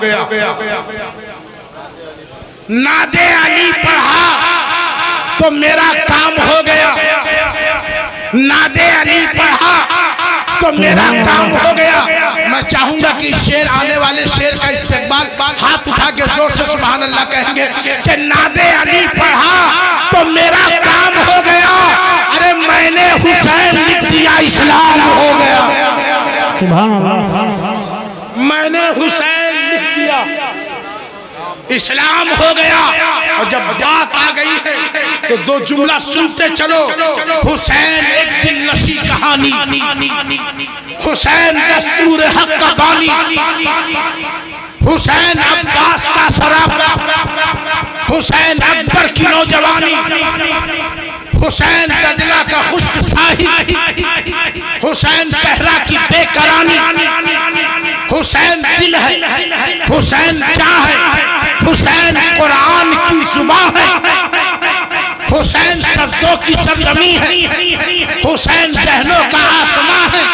नादे अली पढ़ा तो मेरा काम हो गया। नादे अली पढ़ा तो मेरा काम हो गया। मैं चाहूंगा कि शेर आने वाले शेर का इस्तेमाल हाथ उठा के जोर से सुभान अल्लाह कहेंगे कि नादे अली पढ़ा तो मेरा काम हो गया। अरे मैंने हुसैन लिख दिया, इस्लाम हो गया। सुभान अल्लाह। मैंने हुसैन लिख दिया, इस्लाम हो गया। और जब बात आ गई है तो दो जुमला सुनते चलो। हुसैन एक दिल नशी कहानी, हुसैन दस्तूर हक का बानी, हुसैन अब्बास का सरापा, हुसैन अकबर की नौजवानी, हुसैन दजला का खुश्क साहिब, हुसैन सहरा की बेकरानी, हुसैन दिल है, हुसैन जान है, हुसैन कुरान की जुबान है, हुसैन शब्दों की सरजमी है, हुसैन जहनों का आसमां है,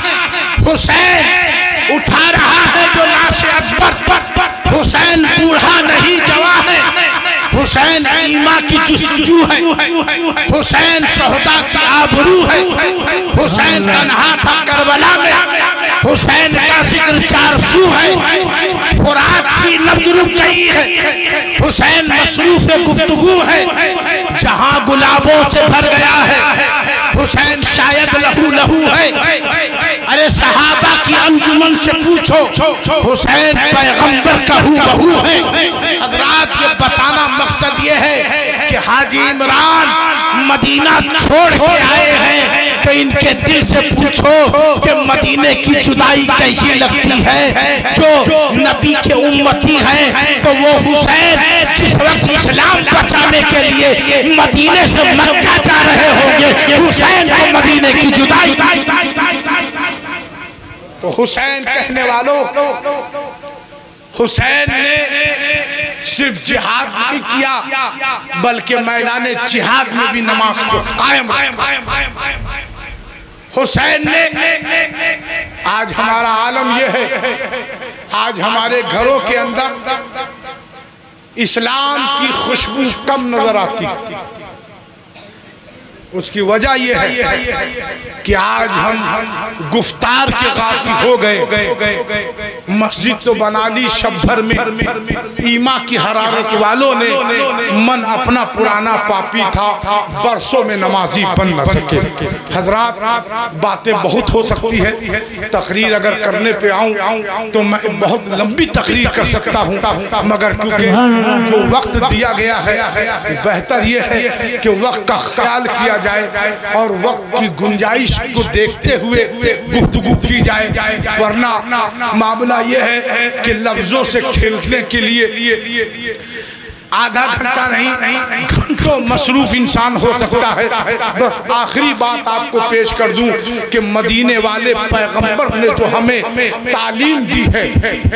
हुसैन उठा रहा है जो लाश अकबर, हुसैन बूढ़ा नहीं जवां है, हुसैन ईमा की जुस्तजू है, हुसैन शोहदा की आबरू है, हुसैन तन्हा था करबला में, हुसैन का जिक्र चार सू है, फुरात की लफ्ज रुक गई है, हुसैन मसरूफ गुफ्तगू है, जहां गुलाबों से भर गया है, हुसैन शायद लहू लहू है। अरे सहाबा की अंजुमन से पूछो, हुसैन पैगंबर का हू बहू है। हजरात ये बताना मकसद ये है कि हाजी इमरान मदीना छोड़ के आए हैं तो इनके दिल से पूछो कि मदीने की जुदाई कैसी लगती है। जो नबी के उम्मती हैं तो वो हुसैन जिस वक्त इस्लाम बचाने के लिए मदीने से मक्का जा रहे होंगे, हुसैन को मदीने की जुदाई। तो हुसैन कहने वालों, हुसैन ने सिर्फ जिहाद नहीं किया बल्कि मैदान जिहाद में भी नमाज को कायम रखा। हुसैन ने, आज हमारा आलम यह है, आज हमारे घरों के अंदर इस्लाम की खुशबू कम नजर आती। उसकी वजह यह है कि आज हम गुफ्तार के गाफिल हो गए। मस्जिद तो बना ली शब भर में, ईमा की हरारत वालों ने मन अपना पुराना पापी था, बरसों में नमाजी बन न सके। हजरात बातें बहुत हो सकती है, तकरीर अगर करने पे आऊं तो मैं बहुत लंबी तकरीर कर सकता हूं, मगर क्योंकि जो वक्त दिया गया है बेहतर यह है कि वक्त का ख्याल किया जाए और वक्त की गुंजाइश को देखते हुए गुफ्तगू की जाए, वरना मामला यह है कि लफ्जों से खेलने के लिए आधा घंटा नहीं घंटों मसरूफ इंसान हो सकता है। बस आखिरी बात आपको पेश कर दूं कि मदीने वाले पैगंबर ने जो हमें तालीम दी है,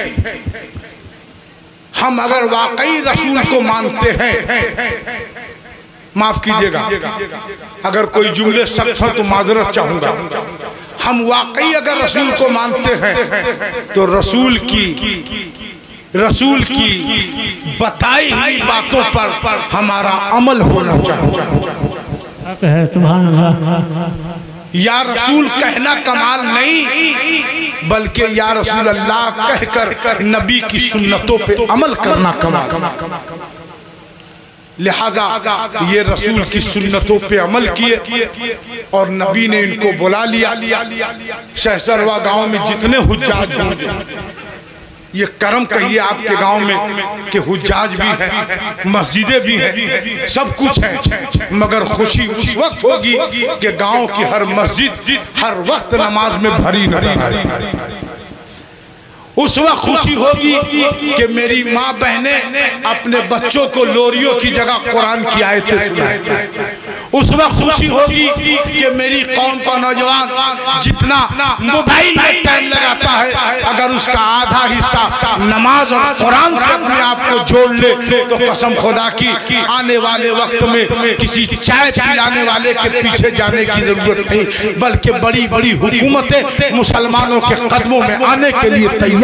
हम अगर वाकई रसूल को मानते हैं, माफ कीजिएगा अगर कोई जुमले सख्त हो तो माजरत चाहूंगा, हम वाकई अगर रसूल को मानते हैं तो रसूल की रसूल की बताई हुई बातों पर हमारा अमल होना चाहिए। सुभान अल्लाह। या रसूल कहना कमाल नहीं बल्कि या रसूल अल्लाह कहकर नबी की सुन्नतों पे अमल करना कमाल। लिहाजा ये रसूल की सुन्नतों पे अमल किए और नबी ने इनको बुला लिया। सहसरवा गांव में जितने हुज्जाज होंगे, ये करम कहिए आपके गांव में कि हुज्जाज भी है, मस्जिदें भी हैं, सब कुछ है, मगर खुशी उस वक्त होगी कि गांव की हर मस्जिद हर वक्त नमाज में भरी नजर आए। उस वक्त खुशी होगी कि मेरी माँ बहनें अपने बच्चों को लोरियों की जगह कुरान की आयतें सुनाएं। उस वक्त खुशी होगी कि मेरी कौम का नौजवान जितना मोबाइल में टाइम लगाता है, अगर उसका आधा हिस्सा नमाज और कुरान से अपने आप को जोड़ ले तो कसम खुदा की आने वाले वक्त में किसी चाय पिलाने वाले के पीछे जाने की जरूरत नहीं, बल्कि बड़ी बड़ी हुकूमतें मुसलमानों के कदमों में आने के लिए तैयार।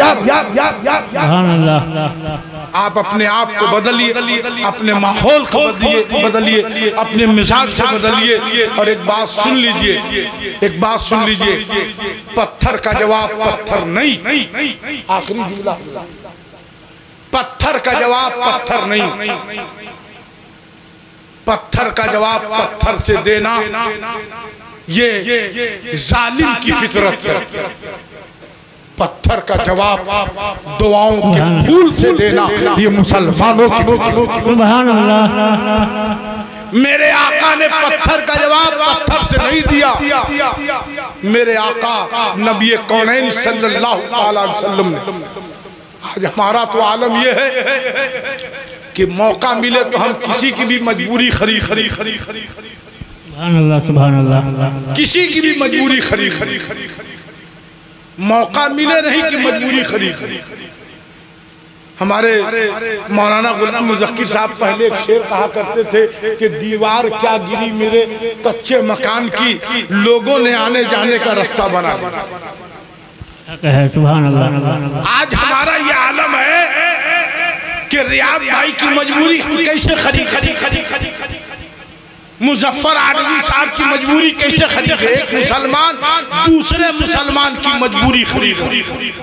आप अपने आप को बदलिए, अपने माहौल को बदलिए बदलिए अपने मिजाज को बदलिए। और एक बात सुन लीजिए, एक बात सुन लीजिए, पत्थर का जवाब पत्थर नहीं, आखिरी जुमला, पत्थर का जवाब पत्थर नहीं, पत्थर का जवाब पत्थर से देना ये जालिम की फितरत है। पत्थर का जवाब दुआओं के फूल से देना ये मुसलमानों की सुभान अल्लाह। मेरे आका ने पत्थर का जवाब पत्थर से नहीं दिया। मेरे आका नबी कौनैन सल्लल्लाहु अलैहि वसल्लम ने। आज हमारा तो आलम यह है कि मौका मिले तो हम किसी की भी मजबूरी खरीद खरीद खरीद खरीद सुभान अल्लाह सुभान अल्लाह, किसी की भी मजबूरी खरीद खरीद मौका मिले नहीं कि मजबूरी खरीद। हमारे मौलाना गुलाम मुज़क्किर साहब पहले एक शेर कहा करते थे कि दीवार क्या गिरी मेरे कच्चे मकान की, लोगों ने आने जाने का रास्ता बना दिया। सुभान अल्लाह। आज हमारा ये आलम है कि रियाद भाई की मजबूरी हम कैसे खरीद, मुजफ्फर आदमी साहब की मजबूरी कैसे खरीदे, एक मुसलमान दूसरे मुसलमान की मजबूरी खरीदे,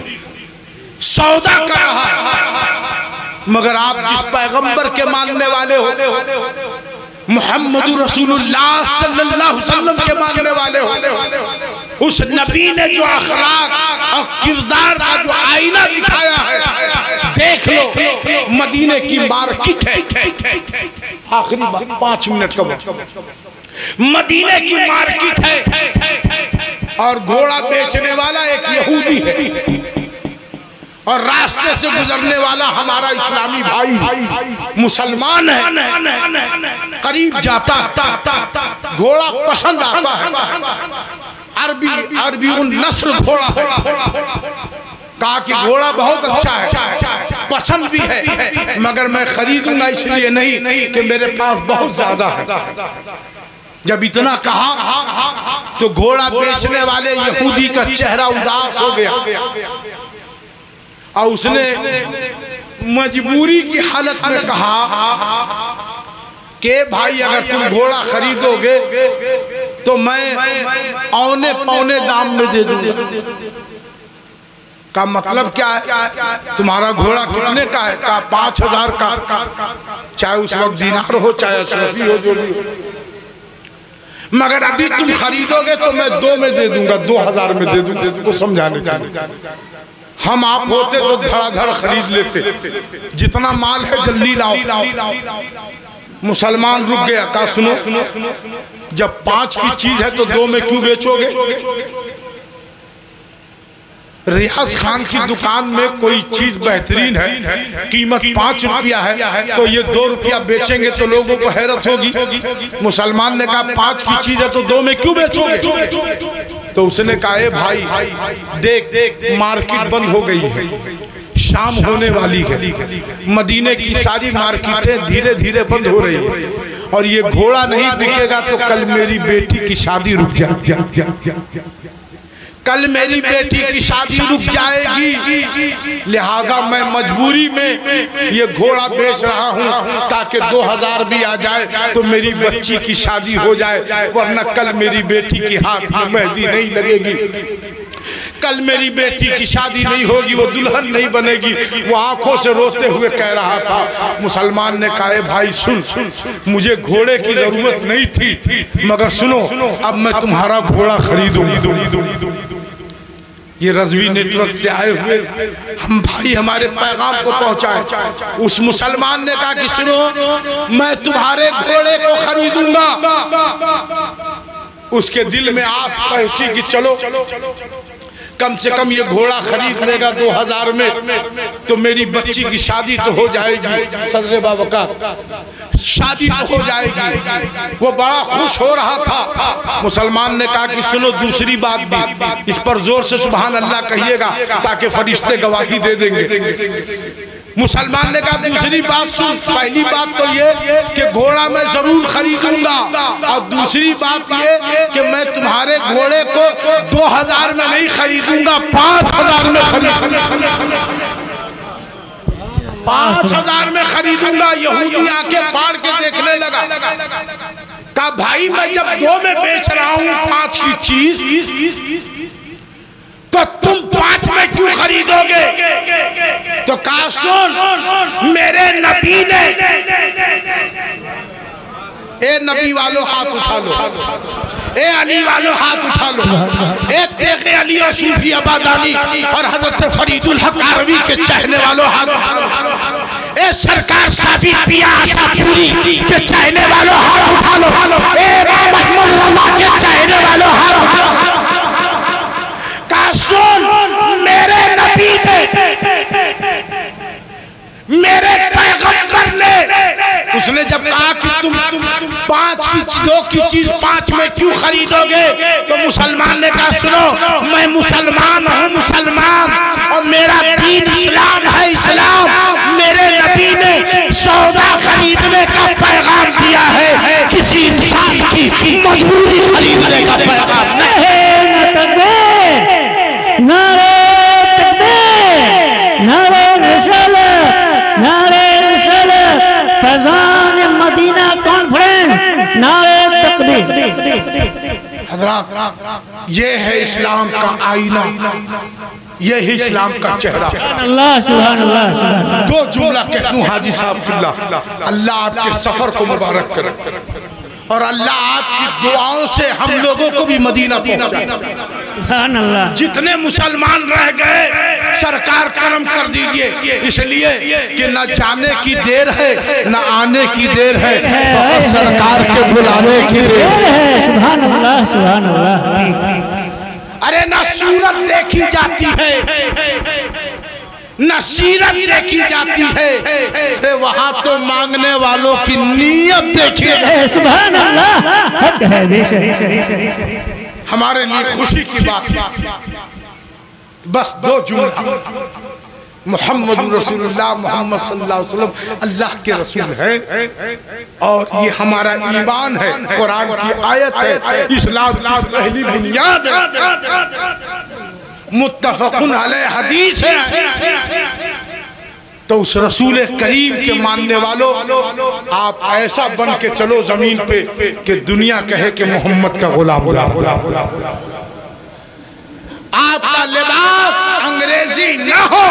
सौदा कर रहा है। मगर आप जिस पैगंबर के मानने वाले हो, मुहम्मद रसूलुल्लाह सल्लल्लाहु अलैहि वसल्लम के मानने वाले हो, उस नबी ने जो अखलाक और किरदार का जो आईना दिखाया है, देख लो मदीने की मार्केट है। आखिरी पांच मिनट का वक्त, मदीने की मार्केट है और घोड़ा बेचने वाला एक यहूदी है और रास्ते से गुजरने वाला हमारा इस्लामी भाई मुसलमान है। करीब जाता है, घोड़ा पसंद आता है, अरबी अरबी उन नस्ल घोड़ा है। कहा कि घोड़ा बहुत अच्छा है, पसंद भी है, मगर मैं खरीदूंगा इसलिए नहीं कि मेरे पास बहुत ज्यादा है। जब इतना कहा तो घोड़ा बेचने वाले यहूदी का चेहरा उदास हो गया और उसने मजबूरी की हालत में कहा कि भाई अगर तुम घोड़ा खरीदोगे तो मैं औने पौने दाम में दे दूंगा। का मतलब क्या है, तुम्हारा घोड़ा कितने का है? का पांच हजार का, चाहे उस वक्त दिनार हो चाहे अशरफी हो, जो भी हो, मगर अभी तुम खरीदोगे तो मैं दो में दे दूंगा, दो हजार में दे दूंगा। तुमको समझाने के लिए हम आप होते तो धड़ाधड़ खरीद लेते, जितना माल है जल्दी लाओ। मुसलमान रुक गया, कहा सुनो, जब पांच की चीज है तो दो में क्यों बेचोगे? रियाज खान की दुकान में कोई चीज बेहतरीन है, कीमत पांच रुपया है, तो ये दो रुपया बेचेंगे तो लोगों को हैरत होगी। मुसलमान ने कहा पांच की चीज है तो दो में क्यों बेचोगे? तो उसने कहा ए भाई देख, मार्केट बंद हो गई है, शाम होने वाली है, मदीने की सारी मार्केटें धीरे धीरे बंद हो रही है और ये घोड़ा नहीं बिकेगा तो कल मेरी बेटी की शादी रुक जाएगी, कल मेरी बेटी की शादी रुक जाएगी। लिहाजा मैं मजबूरी में ये घोड़ा बेच रहा हूँ ताकि दो हजार भी आ जाए तो मेरी बच्ची की शादी हो जाए, वरना कल मेरी बेटी की हाथ में मेहंदी नहीं लगेगी। कल मेरी बेटी की शादी नहीं होगी, वो दुल्हन नहीं बनेगी। वो आंखों से रोते हुए कह रहा था। मुसलमान ने कहा भाई सुन, मुझे घोड़े की जरूरत नहीं थी, मगर सुनो अब मैं तुम्हारा घोड़ा खरीदूंगा। ये रज़वी नेटवर्क से आए हुए हम भाई हमारे पैगाम को पहुंचाए। उस मुसलमान ने कहा कि सुनो मैं तुम्हारे घोड़े को खरीदूंगा। उसके दिल में आस पहुंची कि चलो कम से कम ये घोड़ा खरीद लेगा दो हजार में तो मेरी बच्ची की शादी तो हो जाएगी, सदरे बाबा का शादी तो हो जाएगी। वो बड़ा खुश हो रहा था। मुसलमान ने कहा कि सुनो दूसरी बात भी, इस पर जोर से सुभान अल्लाह कहिएगा ताकि फरिश्ते गवाही दे देंगे। मुसलमान ने कहा दूसरी बात सुन, पहली बात तो ये कि घोड़ा मैं जरूर खरीदूंगा, और दूसरी बात ये कि मैं तुम्हारे घोड़े को दो हजार में नहीं खरीदूंगा, पांच हजार में खरीदूंगा, पांच हजार में खरीदूंगा। यहूदी आंखें फाड़ के देखने लगा। कहा भाई मैं जब दो में बेच रहा हूं पांच की चीज तो तुम पांच में क्यों खरीदोगे? तो कहा सुन मेरे नबी ने, ए नबी वालों हाथ उठा लो, ए अली वालों हाथ उठा लो, ए तेगे अली और सूफी अबादानी और हजरत फरीदुल हक आरवी के चाहने वालों हाथ उठा लो, ए सरकार साबित पिया आशापुरी के चाहने वालों हाथ उठा लो, ए इमाम अहमद रज़ा के चाहने वालों हाथ उठा लो। का सुन मेरे नबी ने, मेरे पैगंबर ने, उसने जब कहा कि तुम पांच की दो की चीज पांच में क्यों खरीदोगे, तो मुसलमान ने कहा सुनो मैं मुसलमान हूँ, मुसलमान और मेरा दीन इस्लाम है, इस्लाम मेरे नबी ने सौदा खरीदने का पैगाम दिया है, किसी इंसान की मजबूरी खरीदने का पैगाम नहीं। नारे तकबीर, नारे रिसालत, नारे रिसालत, फैजान मदीना कॉन्फ्रेंस, नारे तकबीर। हज़रात ये है इस्लाम का आईना, ये ही इस्लाम का चेहरा। अल्लाह सुभान अल्लाह सुभान। दो जुमला कह दूं हाजी साहब, अल्लाह आपके सफर को मुबारक करे और अल्लाह आपकी दुआओं से हम लोगों को भी मदीना पहुंचाए। सुभान अल्लाह। जितने मुसलमान रह गए सरकार करम कर दीजिए, इसलिए कि न जाने की देर है न आने की देर है, बहुत सरकार के बुलाने की देर है। सुभान अल्लाह सुभान अल्लाह। अरे न सूरत देखी जाती है न सीरत देखी जाती है, अरे वहाँ तो मांगने वालों की नीयत देखी है। सुभान अल्लाह, हक है बेशक। हमारे लिए खुशी की बात है। बस दो जुमला, मोहम्मद रसूलुल्लाह मोहम्मद सल्लल्लाहु अलैहि वसल्लम अल्लाह के रसूल है और ये हमारा ईमान है, कुरान की आयत है, इस्लाम की पहली बुनियाद है, मुत्तफकुन अलैह हदीस है। तो उस रसूल करीम के मानने वालों आप ऐसा बन के चलो जमीन पे कि दुनिया कहे कि मोहम्मद का गुलाम। आपका लिबास अंग्रेजी न हो।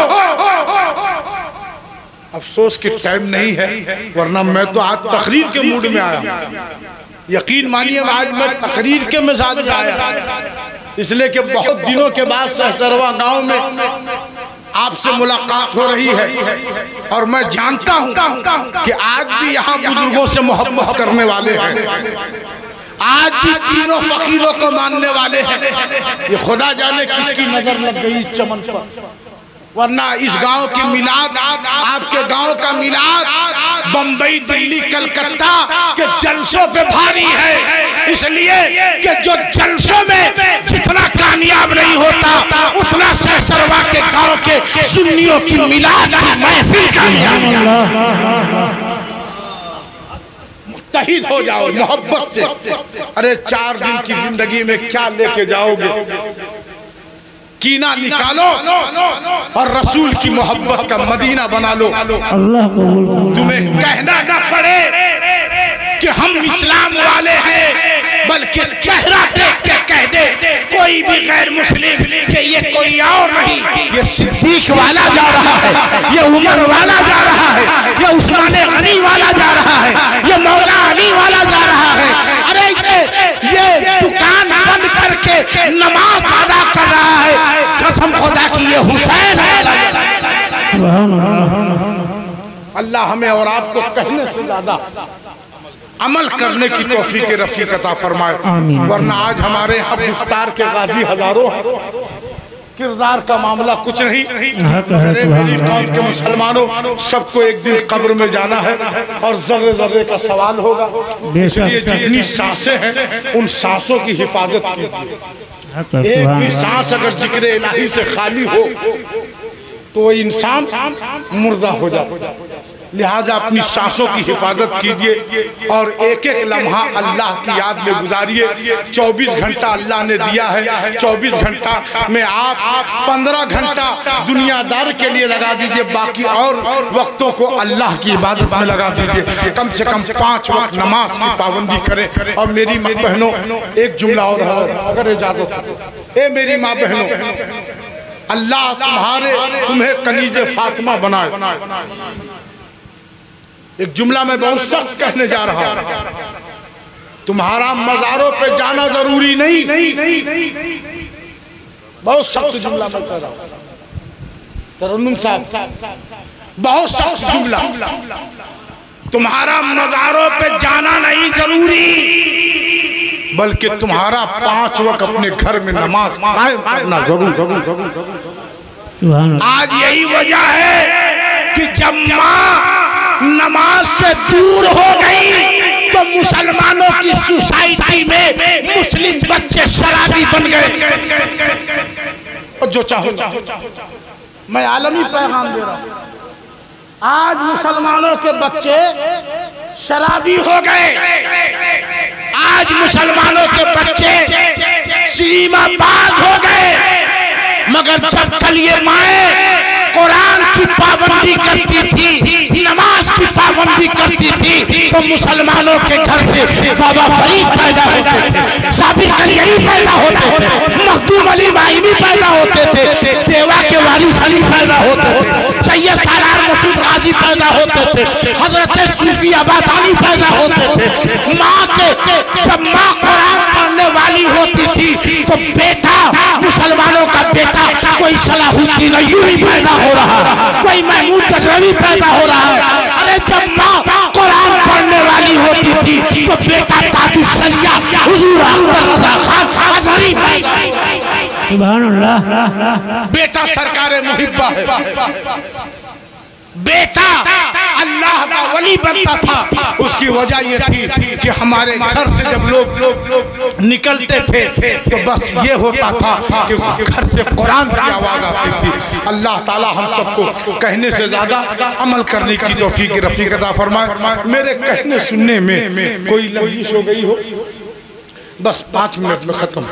अफसोस कि टाइम नहीं है, वरना मैं तो आज तकरीर के मूड में आया। यकीन मानिए आज मैं तकरीर के मिजाज में आया, इसलिए कि बहुत दिनों के बाद सहसरवा गांव में आपसे मुलाकात हो रही है और मैं जानता हूं कि आज भी यहाँ बुजुर्गों से मोहब्बत करने वाले हैं, आज भी तीनों फकीरों को मानने वाले हैं। ये खुदा जाने किसकी नजर लग गई इस चमन पर, वरना इस गांव की मिलाद, आपके गांव का मिलाद बंबई दिल्ली कलकत्ता के जलसों पे भारी है, इसलिए कि जो जलसों में जितना कामयाब नहीं होता उतना सहसरवा के गांव के सुन्नियों की मिलाद की महफिल कामयाब। मुत्तहिद हो जाओ मोहब्बत से। अरे चार दिन की जिंदगी में क्या लेके जाओगे? कीना निकालो और रसूल की मोहब्बत का मदीना बना लो। अल्लाह को तुम्हें कहना ना पड़े कि हम इस्लाम वाले हैं, बल्कि चेहरा देख के कह दे कोई भी गैर मुस्लिम कि ये कोई और नहीं, ये सिद्दीक वाला जा रहा है, ये उमर वाला जा रहा है, ये उस्मान गनी वाला जा रहा है, ये मौला अली वाला जा रहा है। अरे ये ये दुकान बंद करके नमाज अदा कर रहा है, कसम खुदा की ये हुसैन है। अल्लाह हमें और आपको कहने से ज्यादा अमल करने की तौफीक रफीक अता फरमाए, वरना आज हमारे यहाँ गुफ्तार के गाजी हजारों हैं, किरदार का मामला कुछ नहीं। मेरे मेरी कौम के मुसलमानों, सबको एक दिन कब्र में जाना है और जर्रे जर्रे का सवाल होगा, इसलिए जितनी सांसें हैं उन सांसों की हिफाजत कीजिए। एक भी सांस अगर जिक्र इलाही से खाली हो तो वो इंसान मुर्दा हो जाए। लिहाजा अपनी सांसों की हिफाजत कीजिए और एक एक लम्हा अल्लाह की याद में गुजारिए। चौबीस घंटा अल्लाह ने दिया है, चौबीस घंटा में आप पंद्रह घंटा दुनियादार के लिए लगा दीजिए, बाकी और वक्तों को अल्लाह की इबादत में लगा दीजिए। कम से कम पाँच वक्त नमाज की पाबंदी करें। और मेरी माँ बहनों, एक जुमला और है अगर इजाजत हो। ए मेरी माँ बहनों, अल्लाह तुम्हारे तुम्हें कनीजे फातिमा बनाए। एक जुमला मैं बहुत सख्त कहने जा रहा हूं, तुम्हारा मज़ारों पे जाना जरूरी नहीं। बहुत सख्त जुमला मैं कह रहा हूं तरन्नुम साहब, बहुत सख्त जुमला। तुम्हारा मज़ारों पे जाना नहीं जरूरी, बल्कि तुम्हारा पांच वक्त अपने घर में नमाज कायम करना जरूर। आज यही वजह है कि जब माँ नमाज से दूर हो गई तो मुसलमानों की सोसाइटी में मुस्लिम बच्चे शराबी बन गए। और जो चाहो मैं आलमी पैगाम दे रहा हूं, आज मुसलमानों के बच्चे शराबी हो गए। आज मुसलमानों के बच्चे सिनेमा बाज हो गए। मगर जब कल ये माए कुरान की पाबंदी करती थी, नमाज की पाबंदी करती थी, तो मुसलमानों के घर से बाबा फरीद पैदा होते थे, साबिर कलियरी पैदा होते थे, मखदूम अली माइमी पैदा होते थे, देवा के वारिस अली पैदा होते थे, सैयद सालार मसूद गाजी पैदा होते थे, हजरत सूफी अबादानी पैदा होते थे। माँ के जब माँ कुरान पढ़ने वाली होती थी तो बेटा, मुसलमानों का बेटा कोई सलाहुद्दीन अय्यूबी पैदा हो रहा, कोई महमूद गजनवी पैदा हो रहा। अरे जब माँ कुरान पढ़ने वाली होती थी तो बेटा ताजुस्सलिया हुजूर अख्तर रज़ा खान अज़हरी पैदा। सुभान अल्लाह। बेटा सरकारे मुहिब्बा है, बेटा अल्लाह का वली बनता था। उसकी वजह यह थी कि हमारे घर से जब लोग निकलते थे तो बस ये होता था कि घर से कुरान की आवाज आती थी। अल्लाह ताला हम सबको कहने से ज्यादा अमल करने की तौफीक रफीक अता फरमाए। मेरे कहने सुनने में कोई लंबिश हो गई हो, बस पाँच मिनट में खत्म।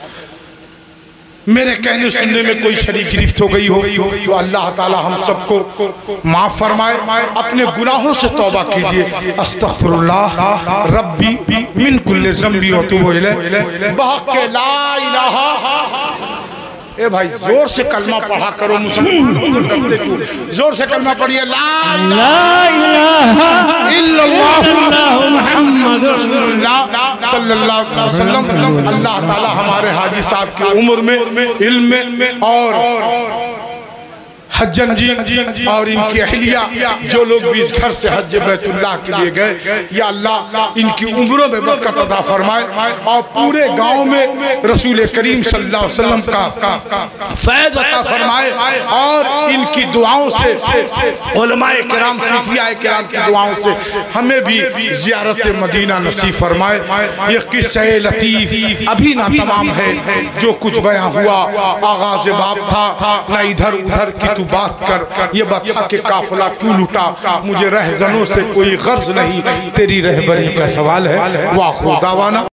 मेरे कहने सुनने में कोई शरीक गिरफ्त हो गई हो तो अल्लाह ताला हम सबको माफ फरमाए। अपने गुनाहों से तौबा कीजिए। अस्तगफिरुल्लाह रब्बी मिन कुल्li ज़ंबी व अतूबु इलैह बहक़ ला इलाहा। ए भाई जोर से कलमा पढ़ा करो, मुसलमान तो डरते क्यों? जोर से कलमा पढ़िए, ला इलाहा इल्लल्लाहु मुहम्मदुर रसूलुल्लाह सल्लल्लाहु अलैहि वसल्लम। अल्लाह ताला हमारे हाजी साहब की उम्र में, इल्म में और हज्जन जी और इनकी अहलिया जो लोग भी इस घर से हज बैतुल्लाह के लिए गए, या अल्लाह इनकी उम्रों में बरकत अता फरमाए और पूरे गांव में रसूल करीम सल्लल्लाहु अलैहि वसल्लम का फैज़ अता फरमाए और इनकी दुआओं से, उलमाए किराम सूफियाए किराम की दुआओं से हमें भी ज़ियारत मदीना नसीब फरमाए। ये किस्सा लतीफ़ अभी ना तमाम है, जो कुछ बयां हुआ आगाज़ बाब था, ना इधर उधर की तू बात कर, ये बता के काफिला क्यों लुटा, मुझे रहजनों से कोई गर्ज नहीं, तेरी रहबरी का सवाल है। वाखुर दावाना।